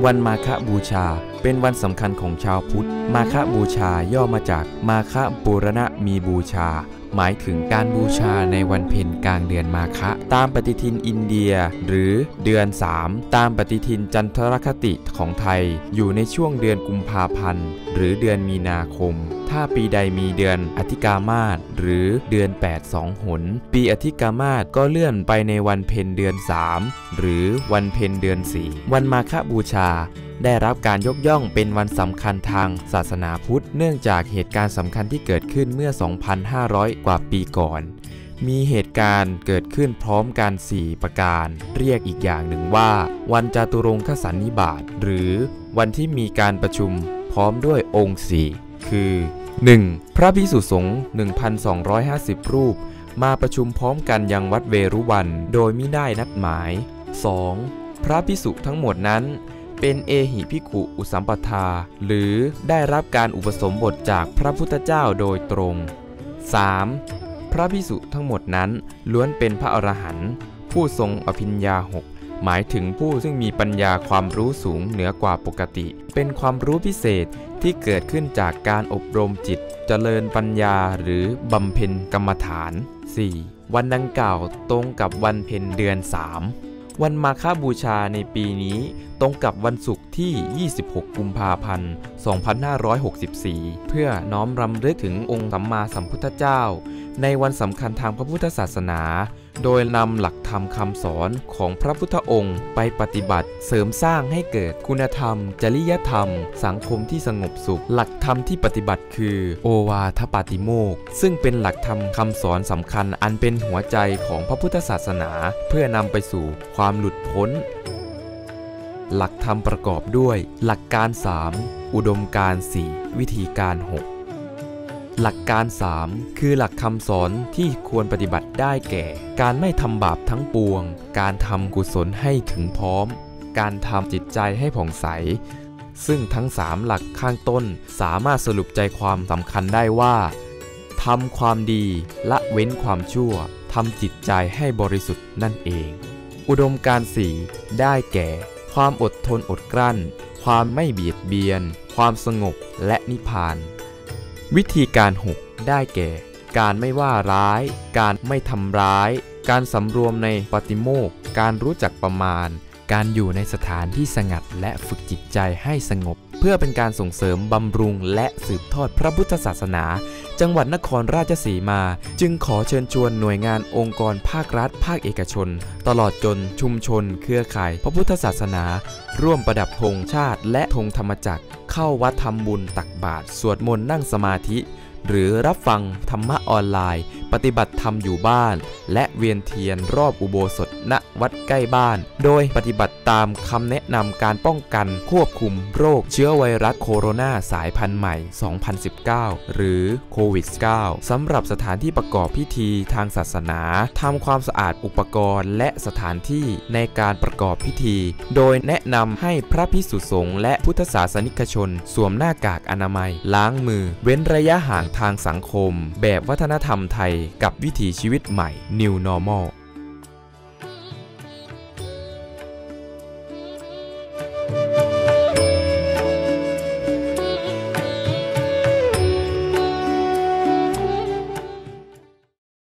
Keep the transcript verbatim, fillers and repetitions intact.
วันมาฆบูชาเป็นวันสำคัญของชาวพุทธมาฆบูชาย่อมาจากมาฆบูรณะมีบูชาหมายถึงการบูชาในวันเพ็ญกลางเดือนมาฆตามปฏิทินอินเดียหรือเดือนสามตามปฏิทินจันทรคติของไทยอยู่ในช่วงเดือนกุมภาพันธ์หรือเดือนมีนาคมถ้าปีใดมีเดือนอธิกามาสหรือเดือนแปดสองหนปีอธิกามาสก็เลื่อนไปในวันเพ็ญเดือนสามหรือวันเพ็ญเดือนสี่วันมาฆบูชาได้รับการยกย่องเป็นวันสำคัญทางศาสนาพุทธเนื่องจากเหตุการณ์สำคัญที่เกิดขึ้นเมื่อ สองพันห้าร้อย กว่าปีก่อนมีเหตุการณ์เกิดขึ้นพร้อมกันสี่ประการเรียกอีกอย่างหนึ่งว่าวันจาตุรงคสันนิบาตหรือวันที่มีการประชุมพร้อมด้วยองค์สี่คือ หนึ่ง. พระภิกษุสงฆ์ หนึ่งพันสองร้อยห้าสิบ รูปมาประชุมพร้อมกันยังวัดเวรุวันโดยมิได้นัดหมาย สอง. พระภิกษุทั้งหมดนั้นเป็นเอหิภิกขุอุสัมปทาหรือได้รับการอุปสมบทจากพระพุทธเจ้าโดยตรง สาม. พระภิกษุทั้งหมดนั้นล้วนเป็นพระอรหันต์ผู้ทรงอภิญญาหกหมายถึงผู้ซึ่งมีปัญญาความรู้สูงเหนือกว่าปกติเป็นความรู้พิเศษที่เกิดขึ้นจากการอบรมจิตเจริญปัญญาหรือบำเพ็ญกรรมฐาน สี่. วันดังกล่าวตรงกับวันเพ็ญเดือนสามวันมาฆบูชาในปีนี้ตรงกับวันศุกร์ที่ ยี่สิบหก กุมภาพันธ์ สองพันห้าร้อยหกสิบสี่ เพื่อน้อมรำลึกถึงองค์สัมมาสัมพุทธเจ้าในวันสำคัญทางพระพุทธศาสนาโดยนำหลักธรรมคำสอนของพระพุทธองค์ไปปฏิบัติเสริมสร้างให้เกิดคุณธรรมจริยธรรมสังคมที่สงบสุขหลักธรรมที่ปฏิบัติคือโอวาทปาติโมกข์ซึ่งเป็นหลักธรรมคำสอนสำคัญอันเป็นหัวใจของพระพุทธศาสนาเพื่อนำไปสู่ความหลุดพ้นหลักธรรมประกอบด้วยหลักการสามอุดมการณ์สี่วิธีการหกหลักการสามคือหลักคำสอนที่ควรปฏิบัติได้แก่การไม่ทำบาปทั้งปวงการทำกุศลให้ถึงพร้อมการทำจิตใจให้ผ่องใสซึ่งทั้งสามหลักข้างต้นสามารถสรุปใจความสำคัญได้ว่าทำความดีละเว้นความชั่วทำจิตใจให้บริสุทธิ์นั่นเองอุดมการณ์สี่ได้แก่ความอดทนอดกลั้นความไม่เบียดเบียนความสงบและนิพพานวิธีการหกได้แก่การไม่ว่าร้ายการไม่ทำร้ายการสำรวมในปฏิโมกข์การรู้จักประมาณการอยู่ในสถานที่สงัดและฝึกจิตใจให้สงบเพื่อเป็นการส่งเสริมบำรุงและสืบทอดพระพุทธศาสนาจังหวัดนครราชสีมาจึงขอเชิญชวนหน่วยงานองค์กรภาครัฐภาคเอกชนตลอดจนชุมชนเครือข่ายพระพุทธศาสนาร่วมประดับธงชาติและธงธรรมจักรเข้าวัดทำบุญตักบาตรสวดมนต์นั่งสมาธิหรือรับฟังธรรมะออนไลน์ปฏิบัติธรรมอยู่บ้านและเวียนเทียนรอบอุโบสถณวัดใกล้บ้านโดยปฏิบัติตามคำแนะนำการป้องกันควบคุมโรคเชื้อไวรัสโคโรนาสายพันธุ์ใหม่ สองพันสิบเก้า หรือโควิด สิบเก้า สำหรับสถานที่ประกอบพิธีทางศาสนาทำความสะอาดอุปกรณ์และสถานที่ในการประกอบพิธีโดยแนะนำให้พระภิกษุสงฆ์และพุทธศาสนิกชนสวมหน้ากากอนามัยล้างมือเว้นระยะห่างทางสังคมแบบวัฒนธรรมไทยกับวิถีชีวิตใหม่ New Normal